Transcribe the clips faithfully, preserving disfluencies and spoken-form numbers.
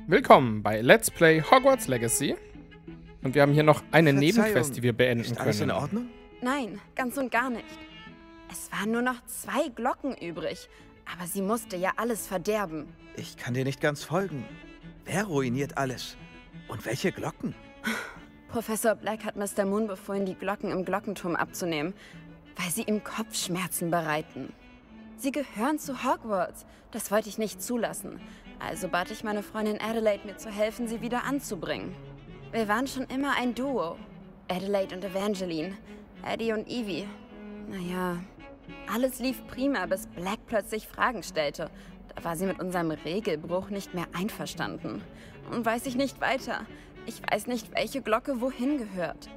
Willkommen bei Let's Play Hogwarts Legacy. Und wir haben hier noch eine Nebenquest, die wir beenden ist alles können. in Ordnung? Nein, ganz und gar nicht. Es waren nur noch zwei Glocken übrig, aber sie musste ja alles verderben. Ich kann dir nicht ganz folgen. Wer ruiniert alles? Und welche Glocken? Professor Black hat Mister Moon befohlen, die Glocken im Glockenturm abzunehmen, weil sie ihm Kopfschmerzen bereiten. Sie gehören zu Hogwarts. Das wollte ich nicht zulassen. Also bat ich meine Freundin Adelaide, mir zu helfen, sie wieder anzubringen. Wir waren schon immer ein Duo. Adelaide und Evangeline. Eddie und Evie. Naja, alles lief prima, bis Black plötzlich Fragen stellte. Da war sie mit unserem Regelbruch nicht mehr einverstanden. Und weiß ich nicht weiter. Ich weiß nicht, welche Glocke wohin gehört.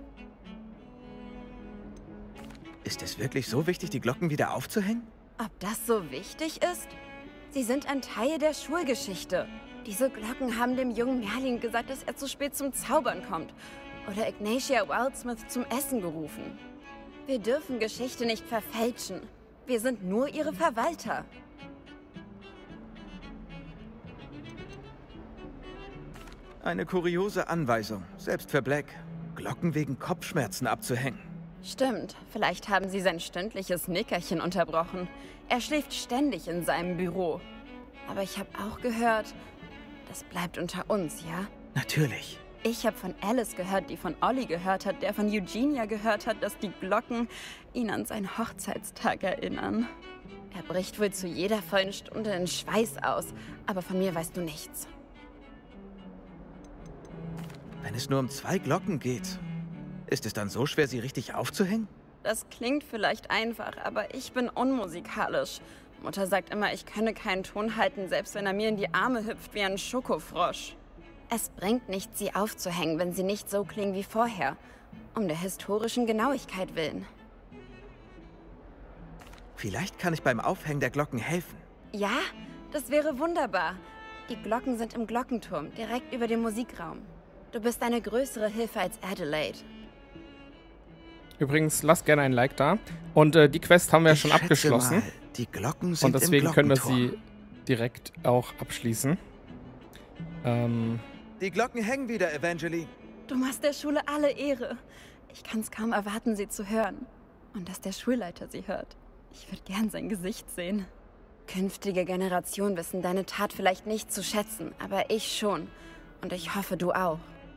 Ist es wirklich so wichtig, die Glocken wieder aufzuhängen? Ob das so wichtig ist? Sie sind ein Teil der Schulgeschichte. Diese Glocken haben dem jungen Merlin gesagt, dass er zu spät zum Zaubern kommt. Oder Ignatia Wildsmith zum Essen gerufen. Wir dürfen Geschichte nicht verfälschen. Wir sind nur ihre Verwalter. Eine kuriose Anweisung, selbst für Black. Glocken wegen Kopfschmerzen abzuhängen. Stimmt, vielleicht haben sie sein stündliches Nickerchen unterbrochen. Er schläft ständig in seinem Büro. Aber ich habe auch gehört, das bleibt unter uns, ja? Natürlich. Ich habe von Alice gehört, die von Ollie gehört hat, der von Eugenia gehört hat, dass die Glocken ihn an seinen Hochzeitstag erinnern. Er bricht wohl zu jeder vollen Stunde in Schweiß aus, aber von mir weißt du nichts. Wenn es nur um zwei Glocken geht, ist es dann so schwer, sie richtig aufzuhängen? Das klingt vielleicht einfach, aber ich bin unmusikalisch. Mutter sagt immer, ich könne keinen Ton halten, selbst wenn er mir in die Arme hüpft wie ein Schokofrosch. Es bringt nichts, sie aufzuhängen, wenn sie nicht so klingen wie vorher. Um der historischen Genauigkeit willen. Vielleicht kann ich beim Aufhängen der Glocken helfen. Ja, das wäre wunderbar. Die Glocken sind im Glockenturm, direkt über dem Musikraum. Du bist eine größere Hilfe als Adelaide. Übrigens, lasst gerne ein Like da. Und äh, die Quest haben wir ja schon Ich abgeschlossen. schätze mal, die Glocken sind Und deswegen im können wir Glockenturm. sie direkt auch abschließen. Ähm, Die Glocken hängen wieder, Evangeline. Du machst der Schule alle Ehre. Ich kann es kaum erwarten, sie zu hören. Und dass der Schulleiter sie hört. Ich würde gern sein Gesicht sehen. Künftige Generationen wissen deine Tat vielleicht nicht zu schätzen, aber ich schon. Und ich hoffe, du auch.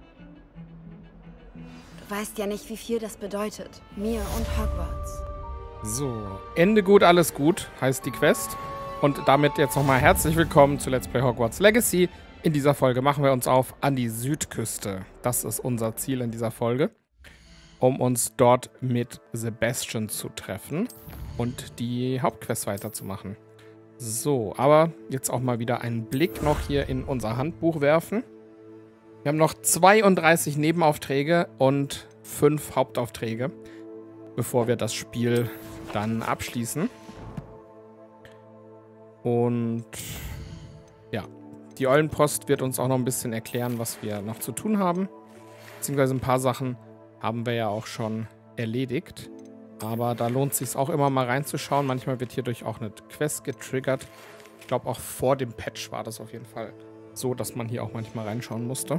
Du weißt ja nicht, wie viel das bedeutet. Mir und Hogwarts. so, Ende gut, alles gut, heißt die Quest. Und damit jetzt nochmal herzlich willkommen zu Let's Play Hogwarts Legacy. In dieser Folge machen wir uns auf an die Südküste. Das ist unser Ziel in dieser Folge. Um uns dort mit Sebastian zu treffen und die Hauptquest weiterzumachen. So, aber jetzt auch mal wieder einen Blick noch hier in unser Handbuch werfen. Wir haben noch zweiunddreißig Nebenaufträge und fünf Hauptaufträge, bevor wir das Spiel dann abschließen. Und ja, die Eulenpost wird uns auch noch ein bisschen erklären, was wir noch zu tun haben. Beziehungsweise ein paar Sachen haben wir ja auch schon erledigt. Aber da lohnt es sich auch immer mal reinzuschauen. Manchmal wird hierdurch auch eine Quest getriggert. Ich glaube, auch vor dem Patch war das auf jeden Fall so, dass man hier auch manchmal reinschauen musste.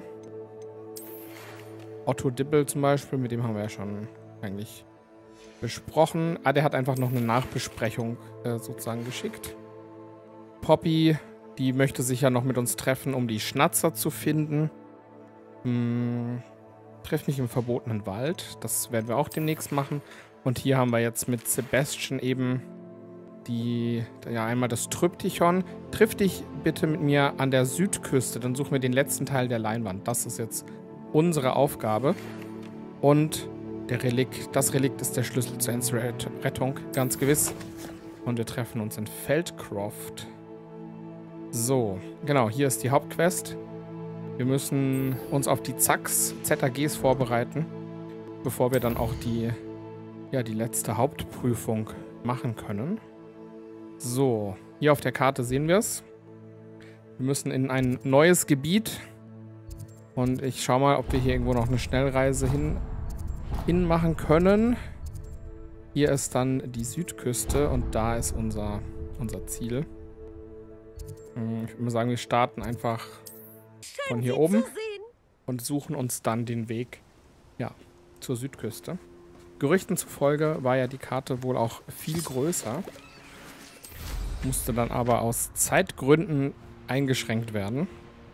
Otto Dibble zum Beispiel, mit dem haben wir ja schon eigentlich besprochen. Ah, der hat einfach noch eine Nachbesprechung äh, sozusagen geschickt. Poppy, die möchte sich ja noch mit uns treffen, um die Schnatzer zu finden. Hm, treff mich im verbotenen Wald. Das werden wir auch demnächst machen. Und hier haben wir jetzt mit Sebastian eben die, ja, einmal das Tryptychon. Triff dich bitte mit mir an der Südküste, dann suchen wir den letzten Teil der Leinwand. Das ist jetzt unsere Aufgabe. Und der Relikt, das Relikt ist der Schlüssel zur Rettung, ganz gewiss. Und wir treffen uns in Feldcroft. So, genau, hier ist die Hauptquest. Wir müssen uns auf die Zacks, Z A Gs vorbereiten, bevor wir dann auch die, ja, die letzte Hauptprüfung machen können. So, hier auf der Karte sehen wir es. Wir müssen in ein neues Gebiet. Und ich schaue mal, ob wir hier irgendwo noch eine Schnellreise hin, hin machen können. Hier ist dann die Südküste und da ist unser, unser Ziel. Ich würde mal sagen, wir starten einfach von hier oben und suchen uns dann den Weg, ja, zur Südküste. Gerüchten zufolge war ja die Karte wohl auch viel größer, musste dann aber aus Zeitgründen eingeschränkt werden.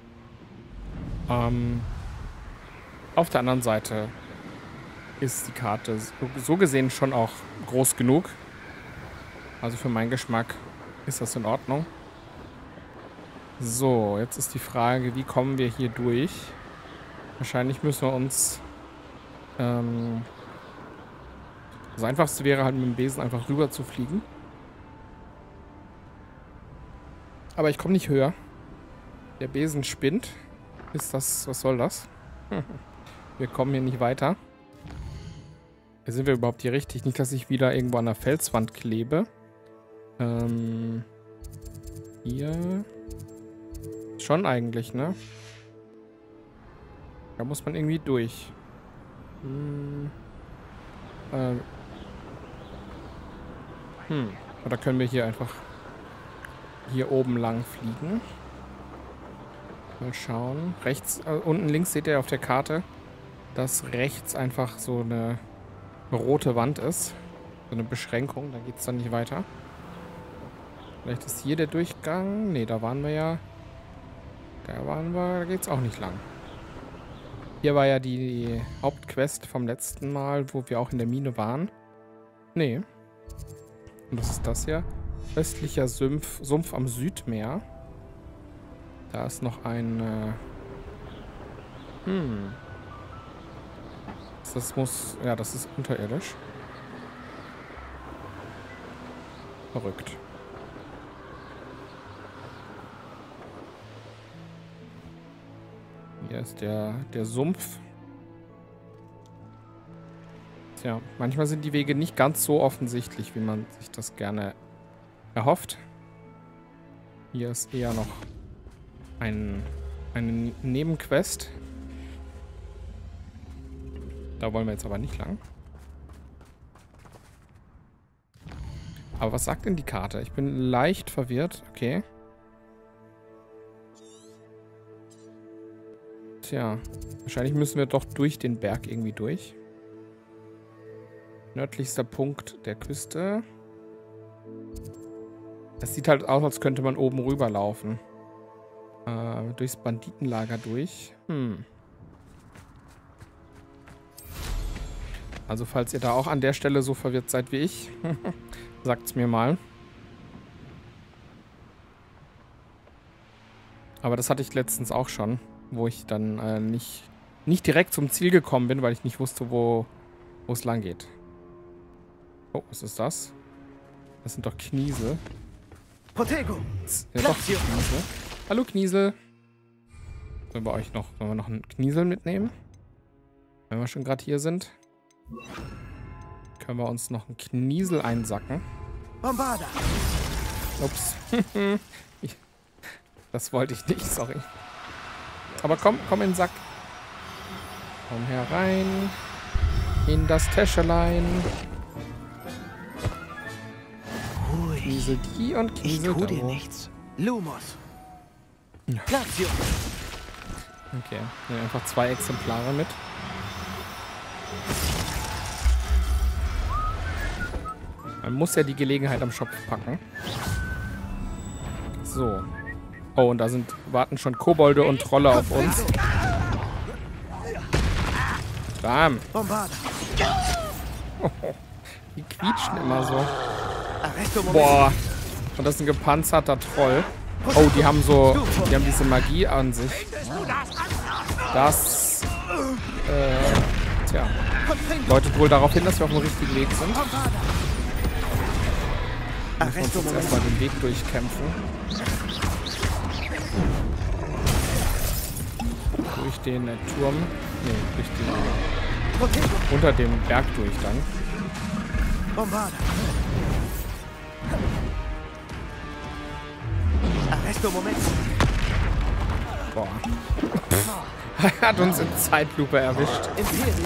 Ähm, auf der anderen Seite ist die Karte so, so gesehen schon auch groß genug. Also für meinen Geschmack ist das in Ordnung. So, jetzt ist die Frage, wie kommen wir hier durch? Wahrscheinlich müssen wir uns... Ähm, das Einfachste wäre halt mit dem Besen einfach rüber zu fliegen. Aber ich komme nicht höher. Der Besen spinnt. Ist das... Was soll das? Wir kommen hier nicht weiter. Sind wir überhaupt hier richtig? Nicht, dass ich wieder irgendwo an der Felswand klebe. Ähm... Hier... Schon eigentlich, ne? Da muss man irgendwie durch. Hm. Ähm. Hm. Oder können wir hier einfach hier oben lang fliegen? Mal schauen. Rechts, äh, unten links seht ihr auf der Karte, dass rechts einfach so eine rote Wand ist. So eine Beschränkung. Da geht es dann nicht weiter. Vielleicht ist hier der Durchgang. Ne, da waren wir ja. Da waren wir, da geht's auch nicht lang. Hier war ja die Hauptquest vom letzten Mal, wo wir auch in der Mine waren. Nee. Und was ist das hier? Östlicher Sumpf, Sumpf am Südmeer. Da ist noch ein... Äh hm. Das muss... Ja, das ist unterirdisch. Verrückt. Hier ist der, der Sumpf. Tja, manchmal sind die Wege nicht ganz so offensichtlich, wie man sich das gerne erhofft. Hier ist eher noch ein, eine Nebenquest. Da wollen wir jetzt aber nicht lang. Aber was sagt denn die Karte? Ich bin leicht verwirrt. Okay. Tja, wahrscheinlich müssen wir doch durch den Berg irgendwie durch. Nördlichster Punkt der Küste. Es sieht halt aus, als könnte man oben rüber laufen. Äh, durchs Banditenlager durch. Hm. Also falls ihr da auch an der Stelle so verwirrt seid wie ich, sagt's mir mal. Aber das hatte ich letztens auch schon, wo ich dann äh, nicht, nicht direkt zum Ziel gekommen bin, weil ich nicht wusste, wo wo es lang geht. Oh, was ist das? Das sind doch Kniesel. Protego. Ja, doch, Kniesel. Hallo Kniesel. Sollen wir euch noch, sollen wir noch einen Kniesel mitnehmen? Wenn wir schon gerade hier sind. Können wir uns noch einen Kniesel einsacken. Bombarda. Ups. ich, das wollte ich nicht, sorry. Aber komm, komm in den Sack. Komm herein. In das Täschelein. Kniesel die und Kniesel ich tu da. dir nichts. Lumos. Ja. Okay, nehmen einfach zwei Exemplare mit. Man muss ja die Gelegenheit am Schopf packen. So. Oh, und da sind warten schon Kobolde und Trolle auf uns. Bam. Die quietschen immer so. Boah. Und das ist ein gepanzerter Troll. Oh, die haben so, die haben diese Magie an sich. Das, äh, tja, deutet wohl darauf hin, dass wir auf dem richtigen Weg sind. Wir müssen uns jetzt erstmal den Weg durchkämpfen. Durch den äh, Turm. Nee, durch den. Unter dem Berg durch dann. Bombarda. Arresto Moment. Boah. Er hat uns in Zeitlupe erwischt. Imperio.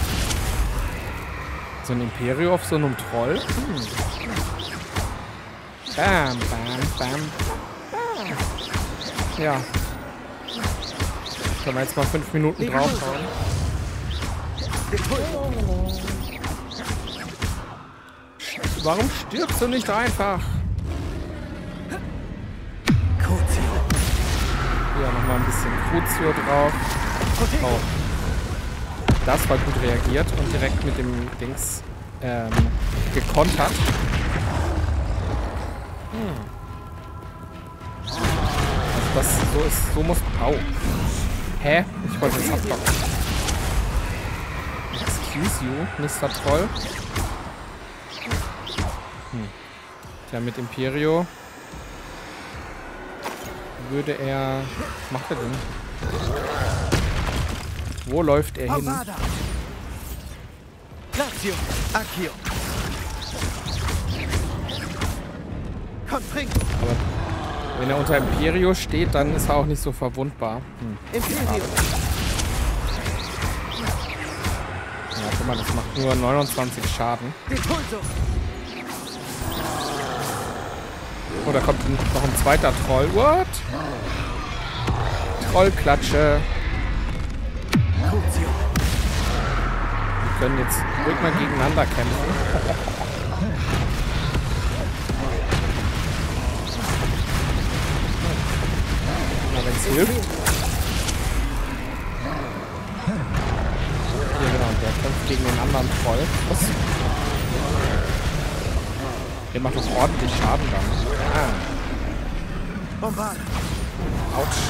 So ein Imperio auf so einem Troll? Hm. Bam, bam, bam. Ja. Können wir jetzt mal fünf Minuten draufhauen. Warum stirbst du nicht einfach? Hier nochmal ein bisschen Crucio drauf. Oh. Das war gut reagiert und direkt mit dem Dings ähm, gekontert. Hm. Also das so ist, so muss. Au. Hä? Ich wollte das ablocken. Excuse you, Mister Troll. Hm. Tja, mit Imperio würde er. Was macht er denn? Wo läuft er hin? Aber wenn er unter Imperio steht, dann ist er auch nicht so verwundbar. Hm. Ja, guck mal, das macht nur neunundzwanzig Schaden. Oh, da kommt noch ein zweiter Troll. What? Trollklatsche. Wir können jetzt ruhig mal gegeneinander kämpfen. Na, wenn es hilft. Hier, genau, der kämpft gegen den anderen Troll. Was? Der macht doch ordentlich Schaden dann. Ah. Autsch.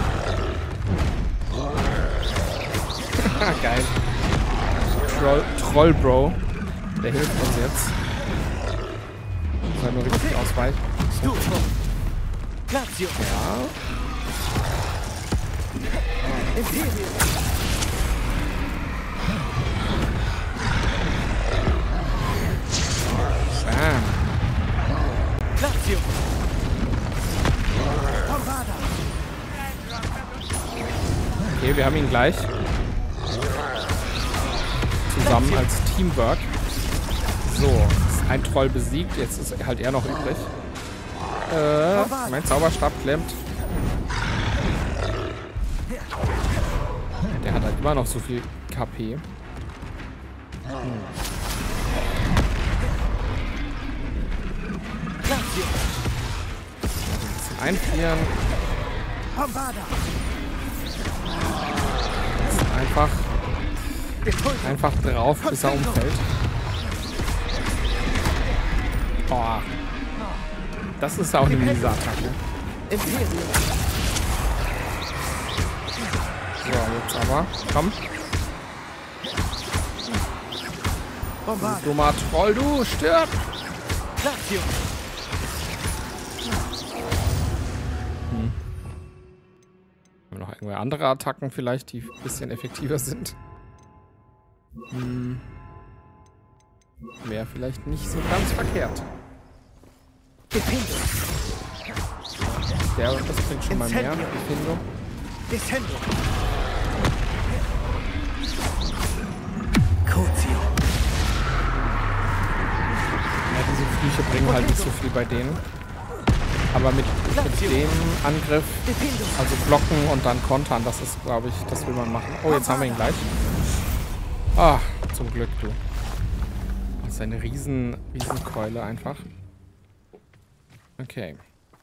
Geil. Troll, Troll Bro. Der hilft uns jetzt. Soll nur richtig ausweichen. So. Ja. Bam. Okay, wir haben ihn gleich. Zusammen als Teamwork. So, ist ein Troll besiegt. Jetzt ist halt er noch übrig. Äh, mein Zauberstab klemmt. Der hat halt immer noch so viel K P. Hm. Ein bisschen einfrieren. Einfach, einfach drauf, bis er umfällt. Boah. Das ist auch eine miese Attacke. So, jetzt aber. Komm. Du dummer Troll, du stirb! Hm. Haben wir noch irgendwelche andere Attacken vielleicht, die ein bisschen effektiver sind? Hm. Wäre vielleicht nicht so ganz verkehrt. Der, das bringt schon mal mehr. Defendo. Defendo. Ja, diese Flüche bringen halt nicht so viel bei denen. Aber mit, mit dem Angriff, also blocken und dann kontern, das ist, glaube ich, das will man machen. Oh, jetzt haben wir ihn gleich. Ah, zum Glück, du. Das ist eine riesen, riesen Keule einfach. Okay.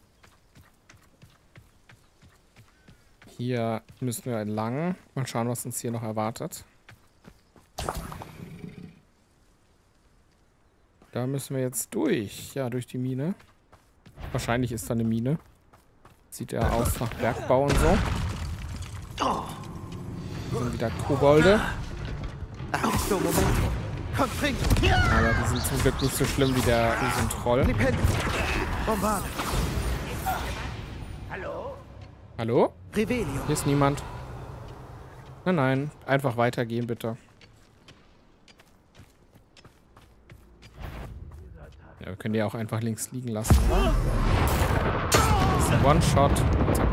Hier müssen wir entlang. Mal schauen, was uns hier noch erwartet. Da müssen wir jetzt durch. Ja, durch die Mine. Wahrscheinlich ist da eine Mine. Sieht ja aus nach Bergbau und so. Da sind wieder Kobolde. Aber die sind zum Glück nicht so schlimm wie der Riesentroll. Hallo? Hallo? Hier ist niemand. Nein, nein. Einfach weitergehen, bitte. Ja, wir können die auch einfach links liegen lassen. Das ist ein One-Shot. Zack.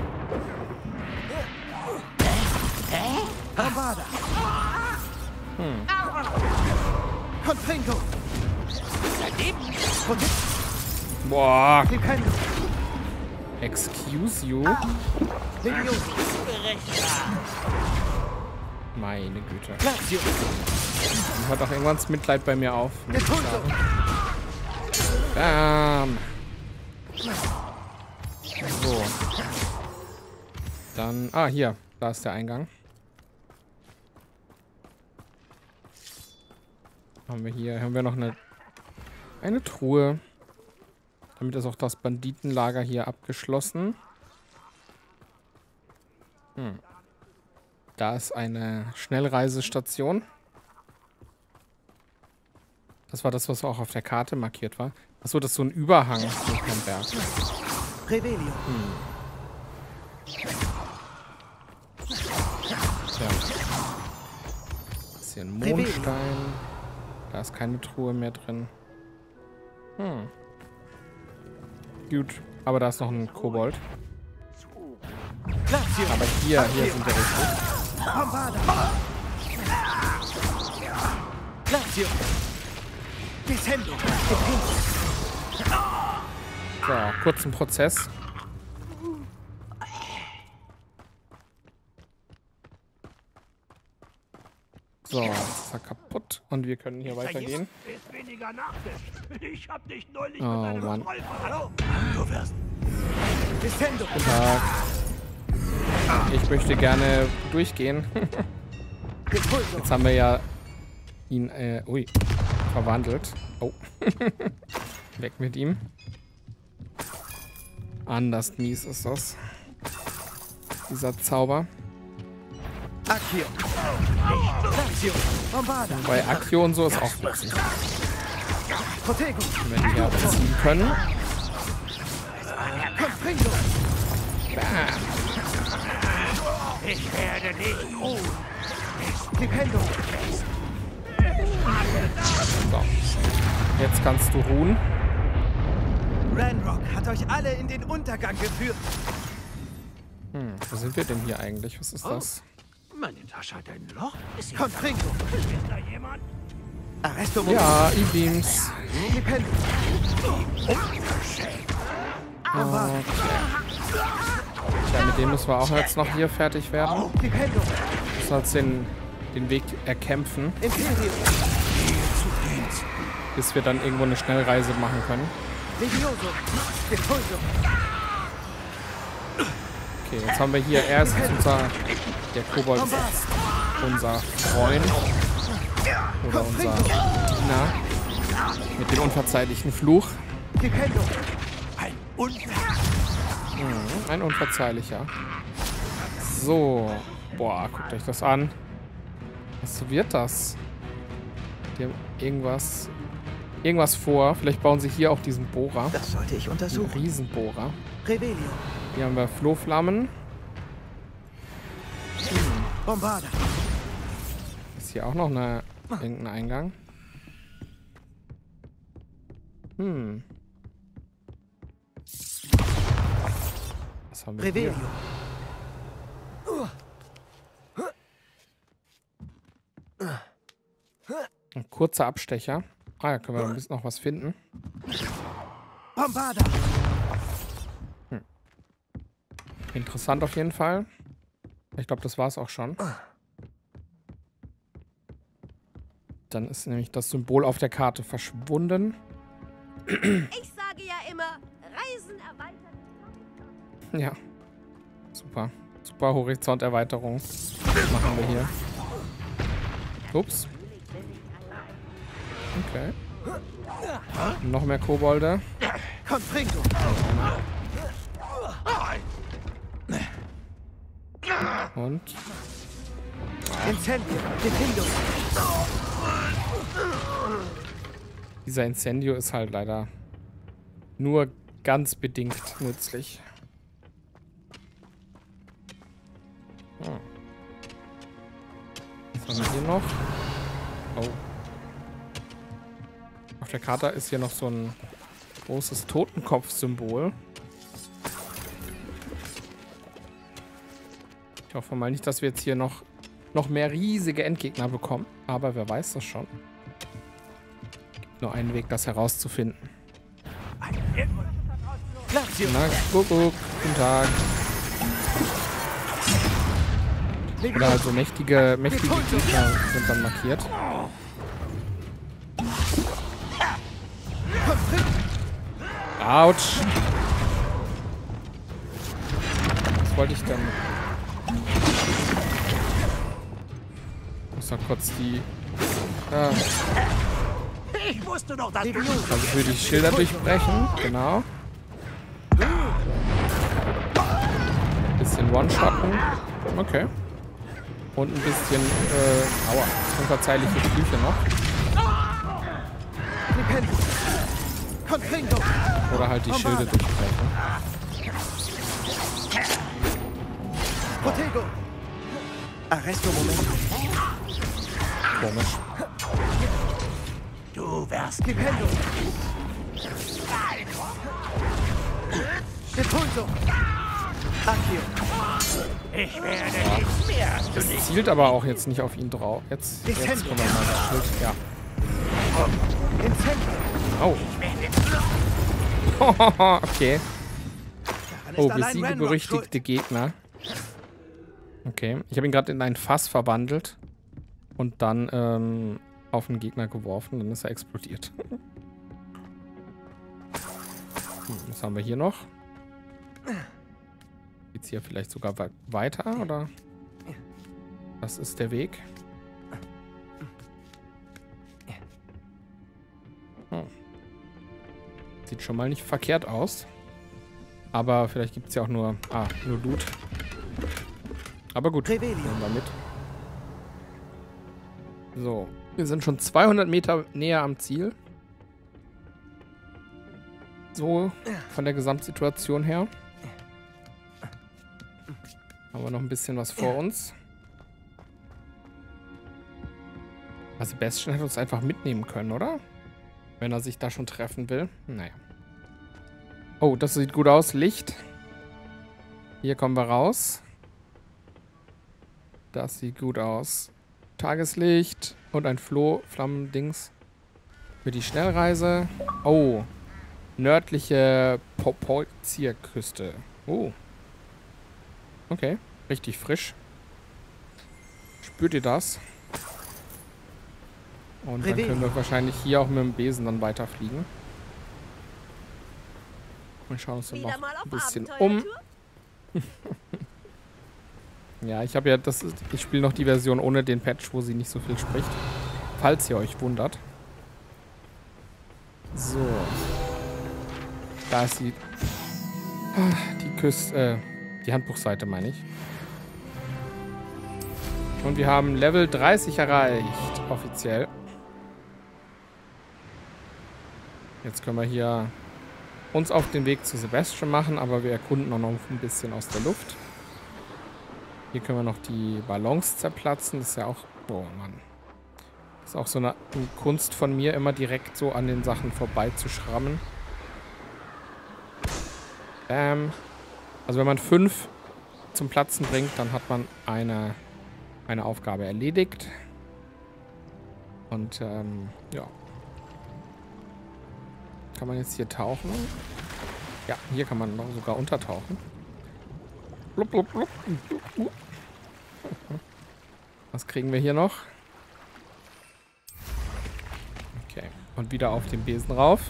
Hm. Boah. Excuse you. Meine Güte. Dann hört auch irgendwann das Mitleid bei mir auf. Bam. So. Dann, ah, hier. Da ist der Eingang. Haben wir hier, haben wir noch eine, eine Truhe. Damit ist auch das Banditenlager hier abgeschlossen. Hm. Da ist eine Schnellreisestation. Das war das, was auch auf der Karte markiert war. Achso, das ist so ein Überhang durch den Berg. Revelio. Hm. Tja. Das ist hier ein Mondstein. Da ist keine Truhe mehr drin. Hm. Gut. Aber da ist noch ein Kobold. Aber hier, hier sind wir richtig. So, kurzen Prozess. So, jetzt ist er kaputt und wir können hier weitergehen. Oh Mann. Guten Tag. Ich möchte gerne durchgehen. Jetzt haben wir ja ihn, äh, ui, verwandelt. Oh. Weg mit ihm. Anders mies ist das. Dieser Zauber. Accio. Bei Accio und so ist auch witzig. Wenn wir die abziehen können. Bam. Ich werde nicht ruhen. So. Jetzt kannst du ruhen. Ranrock hat euch alle in den Untergang geführt. Hm, wo sind wir denn hier eigentlich? Was ist das? Meine Tasche hat ein Loch. Ist hier Confringo. ist da jemand? Arresto. Ja, E-Beams. Dependo. Okay. Ja, mit dem müssen wir auch jetzt noch hier fertig werden. Dependo. Müssen uns den, den Weg erkämpfen, Imperio. bis wir dann irgendwo eine Schnellreise machen können. Legioso. Depulso. Okay, jetzt haben wir hier erst unser... Der Kobold ist jetzt unser Freund. Oder unser Diener. Mit dem unverzeihlichen Fluch. Dependo. Ein Unfall. Mhm, ein unverzeihlicher. So. Boah, guckt euch das an. Was wird das? Die haben irgendwas... Irgendwas vor. Vielleicht bauen sie hier auch diesen Bohrer. Das sollte ich Diesen untersuchen. Riesenbohrer. Revelio. Hier haben wir Flohflammen. Bombarda. Ist hier auch noch eine, irgendein Eingang? Hm. Was haben wir Revelio. hier? Ein kurzer Abstecher. Ah, da können wir ein bisschen noch was finden. Bombarda. Interessant auf jeden Fall. Ich glaube, das war es auch schon. Dann ist nämlich das Symbol auf der Karte verschwunden. Ich sage ja immer, Reisen erweitern. Ja. Super. Super Horizonterweiterung. Was machen wir hier? Ups. Okay. Noch mehr Kobolde. Confringo. Und Incendio. Dependo. dieser Incendio ist halt leider nur ganz bedingt nützlich. Hm. Was haben wir hier noch? Oh. Auf der Karte ist hier noch so ein großes Totenkopf-Symbol. Ich hoffe mal nicht, dass wir jetzt hier noch, noch mehr riesige Endgegner bekommen. Aber wer weiß das schon. Gibt nur einen Weg, das herauszufinden. Lazio. Na, guck, guck. Guten Tag. Oder halt so mächtige, mächtige Gegner sind dann markiert. Autsch. Was wollte ich denn? Ich muss noch kurz die... Ja. Ich wusste doch, dass du... Also für die Schilder durchbrechen. Genau. Bisschen One-Shotten. Okay. Und ein bisschen, äh, aua, unverzeihliche Flüche noch. Oder halt die Schilde durchbrechen. Protego. Arresto Moment. Komisch. Du wärst... Stipendo. Depulso. Accio. Ich werde nichts mehr. Hast du Das nicht? zielt aber auch jetzt nicht auf ihn drauf. Jetzt, jetzt können wir mal das Schild. Ja. Oh. Okay. Oh, besiege berüchtigte Gegner. Okay. Ich habe ihn gerade in ein Fass verwandelt. Und dann ähm, auf einen Gegner geworfen. Dann ist er explodiert. Hm, was haben wir hier noch? Geht's hier vielleicht sogar we weiter, oder? Das ist der Weg. Hm. Sieht schon mal nicht verkehrt aus. Aber vielleicht gibt es ja auch nur... Ah, nur Loot. Aber gut, nehmen wir mit. So, wir sind schon zweihundert Meter näher am Ziel. So, von der Gesamtsituation her. Haben wir noch ein bisschen was vor uns. Also Sebastian hätte uns einfach mitnehmen können, oder? Wenn er sich da schon treffen will. Naja. Oh, das sieht gut aus. Licht. Hier kommen wir raus. Das sieht gut aus. Tageslicht und ein Floh, Flammendings. Für die Schnellreise. Oh. Nördliche Popozierküste. Oh. Okay. Richtig frisch. Spürt ihr das? Und dann können wir wahrscheinlich hier auch mit dem Besen dann weiterfliegen. Wir schauen uns dann noch ein bisschen um. Ja, ich habe ja das. Ist, ich spiele noch die Version ohne den Patch, wo sie nicht so viel spricht. Falls ihr euch wundert. So. Da ist die. Die Küste. Äh, die Handbuchseite, meine ich. Und wir haben Level dreißig erreicht. Offiziell. Jetzt können wir hier uns auf den Weg zu Sebastian machen, aber wir erkunden auch noch ein bisschen aus der Luft. Hier können wir noch die Ballons zerplatzen. Das ist ja auch... Oh Mann. Das ist auch so eine Kunst von mir, immer direkt so an den Sachen vorbei zu schrammen. Ähm, also wenn man fünf zum Platzen bringt, dann hat man eine, eine Aufgabe erledigt. Und ähm, ja. Kann man jetzt hier tauchen? Ja, hier kann man noch sogar untertauchen. Blub, blub, blub. Was kriegen wir hier noch? Okay. Und wieder auf den Besen rauf.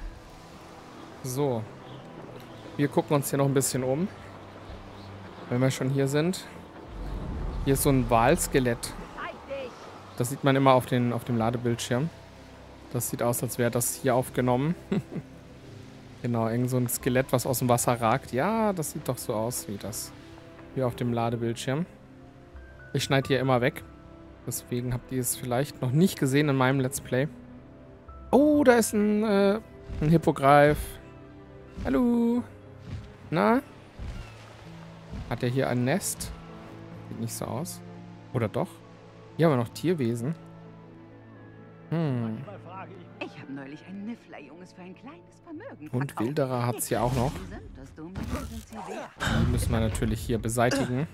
So. Wir gucken uns hier noch ein bisschen um. Wenn wir schon hier sind. Hier ist so ein Walskelett. Das sieht man immer auf, den, auf dem Ladebildschirm. Das sieht aus, als wäre das hier aufgenommen. Genau, irgend so ein Skelett, was aus dem Wasser ragt. Ja, das sieht doch so aus wie das. Hier auf dem Ladebildschirm. Ich schneide hier immer weg. Deswegen habt ihr es vielleicht noch nicht gesehen in meinem Let's Play. Oh, da ist ein, äh, ein Hippogreif. Hallo. Na? Hat er hier ein Nest? Sieht nicht so aus. Oder doch? Hier haben wir noch Tierwesen. Hm. Ich habe neulich ein Niffler-Junges für ein kleines Vermögen Und verkauft. Wilderer hat es hier auch noch. Sie sind, desto mehr sind sie wert. Die müssen wir natürlich hier beseitigen.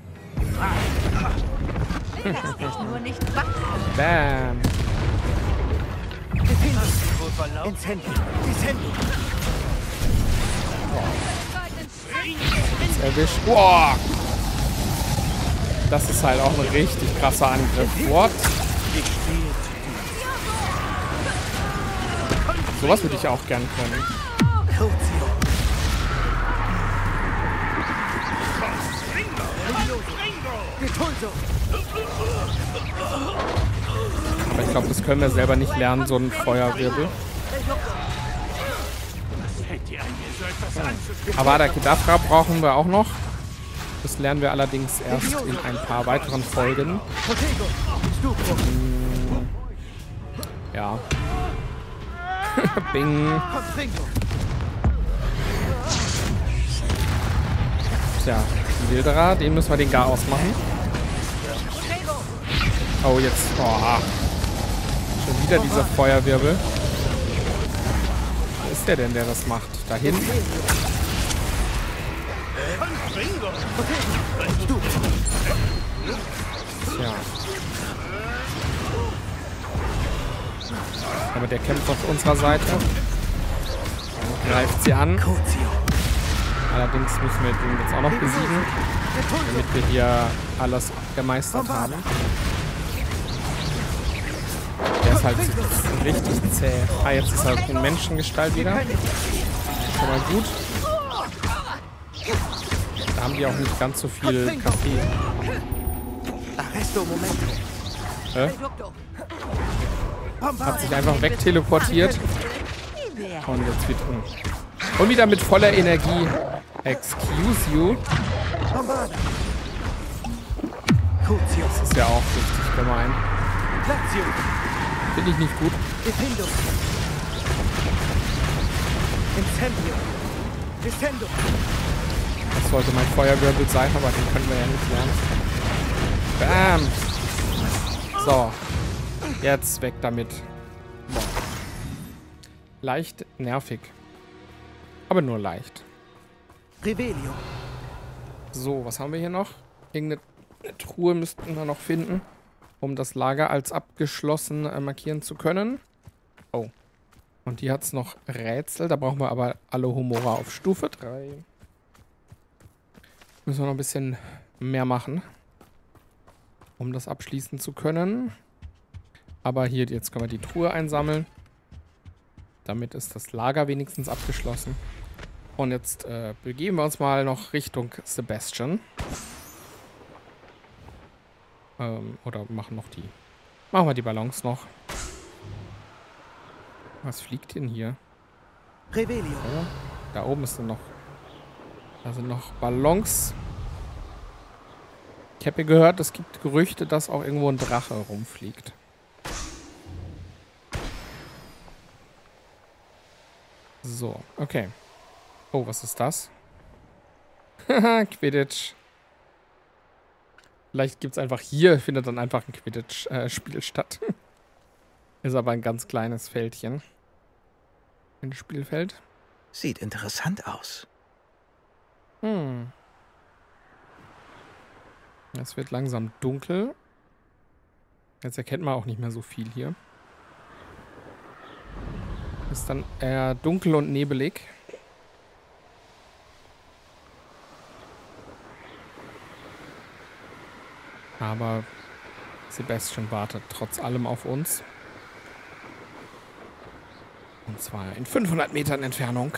Lass dich nur nicht wach. Bam. Incendio. Incendio. Jetzt erwischt. Boah. Das ist halt auch ein richtig krasser Angriff. What? Sowas würde ich auch gern können. Aber ich glaube, das können wir selber nicht lernen, so ein Feuerwirbel. Avada Kedavra brauchen wir auch noch. Das lernen wir allerdings erst in ein paar weiteren Folgen. Hm. Ja. Bing. Tja, Wilderer, den müssen wir den gar ausmachen. Oh, jetzt. Oh. Schon wieder dieser Feuerwirbel. Wo ist der denn, der das macht? Da hinten? Ja. Aber der kämpft auf unserer Seite. Und greift sie an. Allerdings müssen wir den jetzt auch noch besiegen, damit wir hier alles gemeistert haben. Der ist halt richtig zäh. Ah, jetzt ist er in Menschengestalt wieder. Schon mal gut. Da haben die auch nicht ganz so viel Kaffee. Äh? Hat sich einfach wegteleportiert. Und jetzt wieder. Und wieder mit voller Energie. Excuse you. Das ist ja auch richtig gemein. Finde ich nicht gut. Das sollte mein Feuerwirbel sein, aber den können wir ja nicht lernen. Bam! So. Jetzt weg damit. Boah. Leicht nervig. Aber nur leicht. Revelio. So, was haben wir hier noch? Irgendeine Truhe müssten wir noch finden, um das Lager als abgeschlossen äh, markieren zu können. Oh. Und hier hat es noch Rätsel. Da brauchen wir aber Alohomora auf Stufe drei. Müssen wir noch ein bisschen mehr machen, um das abschließen zu können. Aber hier, jetzt können wir die Truhe einsammeln. Damit ist das Lager wenigstens abgeschlossen. Und jetzt äh, begeben wir uns mal noch Richtung Sebastian. Ähm, oder machen noch die... Machen wir die Ballons noch. Was fliegt denn hier? Revelio. Ja, da oben ist dann noch... Da sind noch Ballons. Ich habe ja gehört, es gibt Gerüchte, dass auch irgendwo ein Drache rumfliegt. So, okay. Oh, was ist das? Haha, Quidditch. Vielleicht gibt es einfach hier, findet dann einfach ein Quidditch-Spiel äh, statt. Ist aber ein ganz kleines Feldchen. Ein Spielfeld. Sieht interessant aus. Hm. Es wird langsam dunkel. Jetzt erkennt man auch nicht mehr so viel hier. Ist dann eher dunkel und nebelig. Aber Sebastian wartet trotz allem auf uns. Und zwar in fünfhundert Metern Entfernung.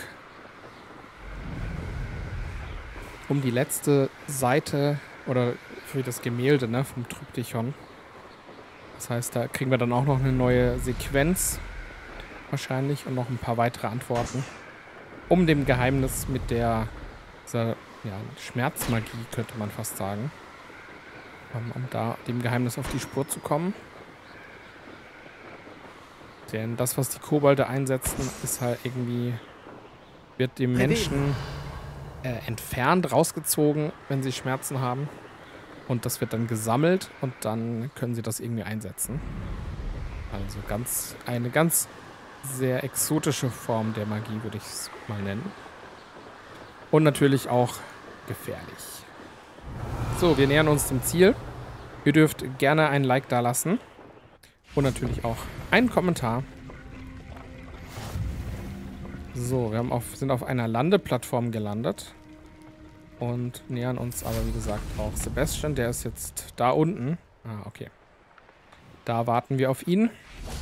Um die letzte Seite oder für das Gemälde, ne, vom Tryptychon. Das heißt, da kriegen wir dann auch noch eine neue Sequenz. Wahrscheinlich. Und noch ein paar weitere Antworten. Um dem Geheimnis mit der dieser, ja, Schmerzmagie, könnte man fast sagen. Um, um da dem Geheimnis auf die Spur zu kommen. Denn das, was die Kobolde einsetzen, ist halt irgendwie, wird dem Menschen äh, entfernt, rausgezogen, wenn sie Schmerzen haben. Und das wird dann gesammelt und dann können sie das irgendwie einsetzen. Also ganz eine ganz sehr exotische Form der Magie, würde ich es mal nennen. Und natürlich auch gefährlich. So, wir nähern uns dem Ziel. Ihr dürft gerne ein Like da lassen. Und natürlich auch einen Kommentar. So, wir haben auf, sind auf einer Landeplattform gelandet. Und nähern uns aber, wie gesagt, auch Sebastian. Der ist jetzt da unten. Ah, okay. Da warten wir auf ihn.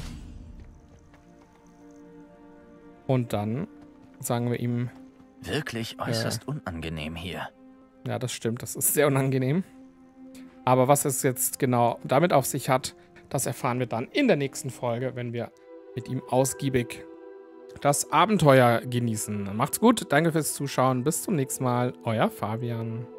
Und dann sagen wir ihm... Wirklich äußerst äh, unangenehm hier. Ja, das stimmt. Das ist sehr unangenehm. Aber was es jetzt genau damit auf sich hat, das erfahren wir dann in der nächsten Folge, wenn wir mit ihm ausgiebig das Abenteuer genießen. Macht's gut. Danke fürs Zuschauen. Bis zum nächsten Mal. Euer Fabian.